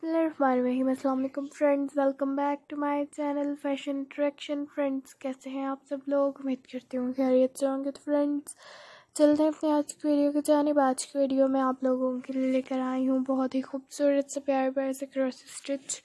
बिस्मिल्लाहिर्रहमानिर्रहीम। अस्सलाम वालेकुम friends, welcome back to my channel fashion interaction. Friends, कैसे हैं आप सब लोग? उम्मीद करती हूँ खैरियत से होंगे। तो फ्रेंड्स, चलते हैं अपने आज की वीडियो की जानिब। आज की वीडियो में आप लोगों के लिए लेकर आई हूँ बहुत ही खूबसूरत से प्यारे प्यारे से क्रॉस स्टिच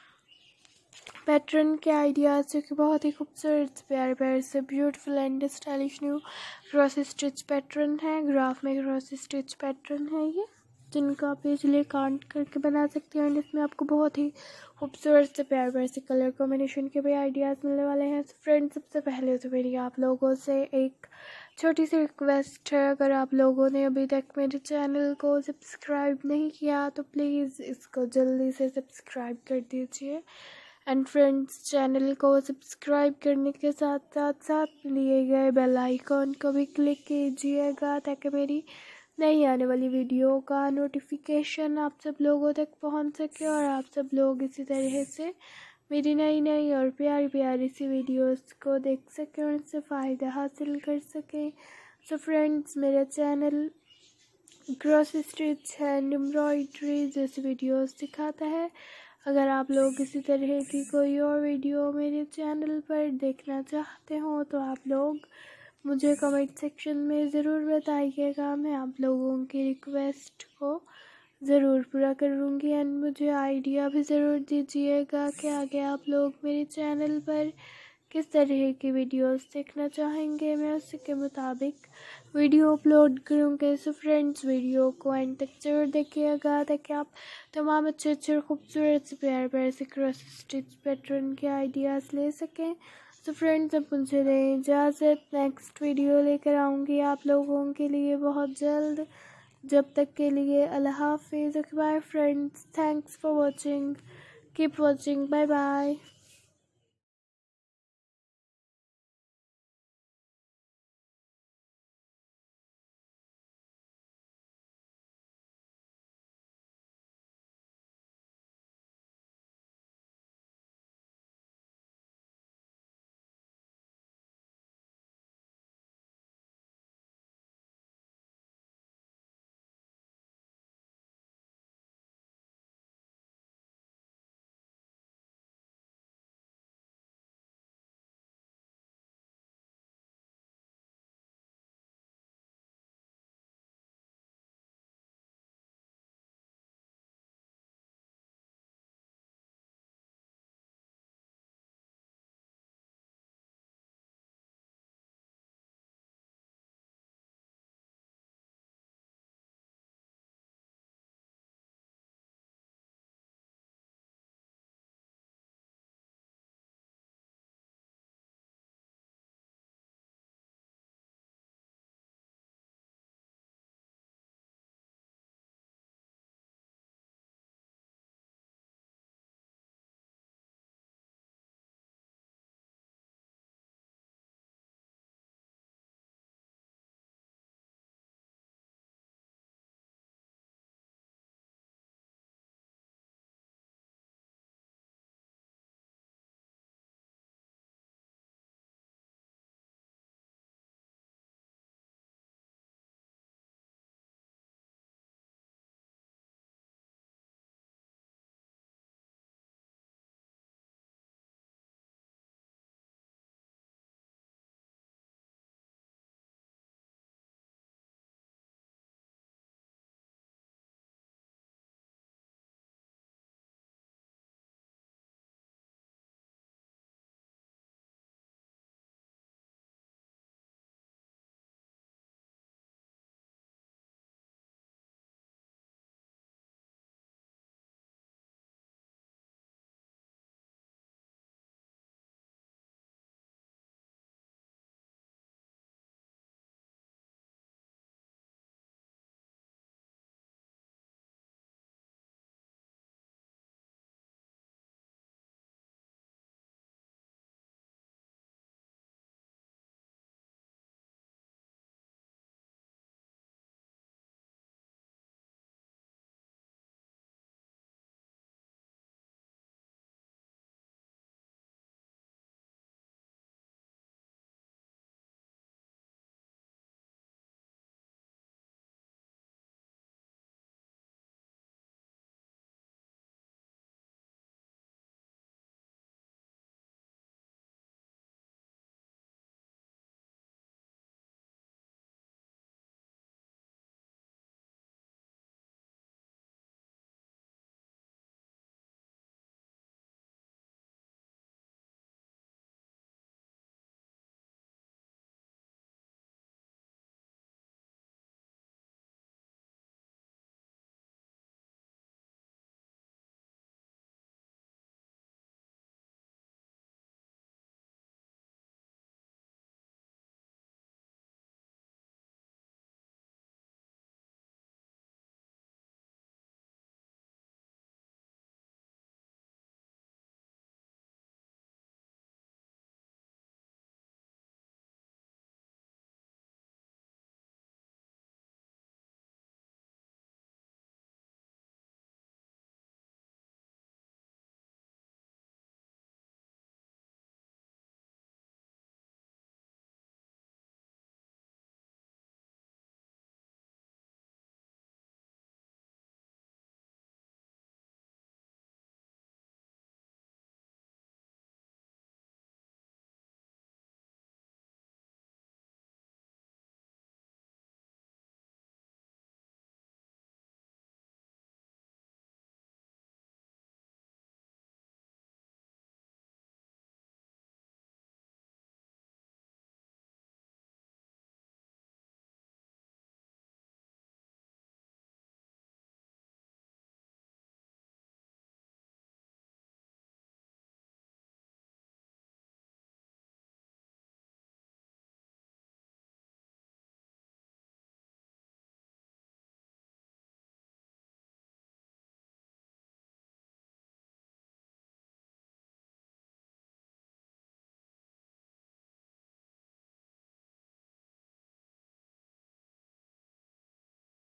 पैटर्न के आइडियाज़, जो कि बहुत ही खूबसूरत से प्यारे प्यारे से beautiful and stylish new cross stitch pattern है। ग्राफ में क्रॉस स्टिच पैटर्न है ये, जिनका आप इजली काउंट करके बना सकते हैं। एंड इसमें आपको बहुत ही खूबसूरत से प्यारे प्यारे से कलर कॉम्बिनेशन के भी आइडियाज़ मिलने वाले हैं। फ्रेंड्स, सबसे पहले तो मेरी आप लोगों से एक छोटी सी रिक्वेस्ट है, अगर आप लोगों ने अभी तक मेरे चैनल को सब्सक्राइब नहीं किया तो प्लीज़ इसको जल्दी से सब्सक्राइब कर दीजिए। एंड फ्रेंड्स, चैनल को सब्सक्राइब करने के साथ साथ लिए गए बेल आइकॉन को भी क्लिक कीजिएगा, ताकि मेरी नई आने वाली वीडियो का नोटिफिकेशन आप सब लोगों तक पहुंच सके और आप सब लोग इसी तरह से मेरी नई नई और प्यारी प्यारी सी वीडियोस को देख सकें और इससे फ़ायदा हासिल कर सकें। सो फ्रेंड्स, मेरा channel cross stitch and embroidery जैसी वीडियोस दिखाता है। अगर आप लोग इसी तरह की कोई और वीडियो मेरे चैनल पर देखना चाहते हो तो आप लोग मुझे कमेंट सेक्शन में ज़रूर बताइएगा। मैं आप लोगों की रिक्वेस्ट को ज़रूर पूरा करूँगी। एंड मुझे आइडिया भी ज़रूर दीजिएगा कि आगे आप लोग मेरे चैनल पर किस तरह की वीडियोस देखना चाहेंगे, मैं उसी के मुताबिक वीडियो अपलोड करूँगी। सो फ्रेंड्स, वीडियो को एंड तक जरूर देखिएगा, ताकि आप तमाम अच्छे खूबसूरत से प्यारे प्यारे से क्रॉस स्टिच पैटर्न के आइडियाज़ ले सकें। सो फ्रेंड्स, अब मुझे दें इजाज़त। नेक्स्ट वीडियो लेकर आऊँगी आप लोगों के लिए बहुत जल्द। जब तक के लिए अल्लाह हाफिज़। Bye friends, thanks for watching, keep watching, bye bye.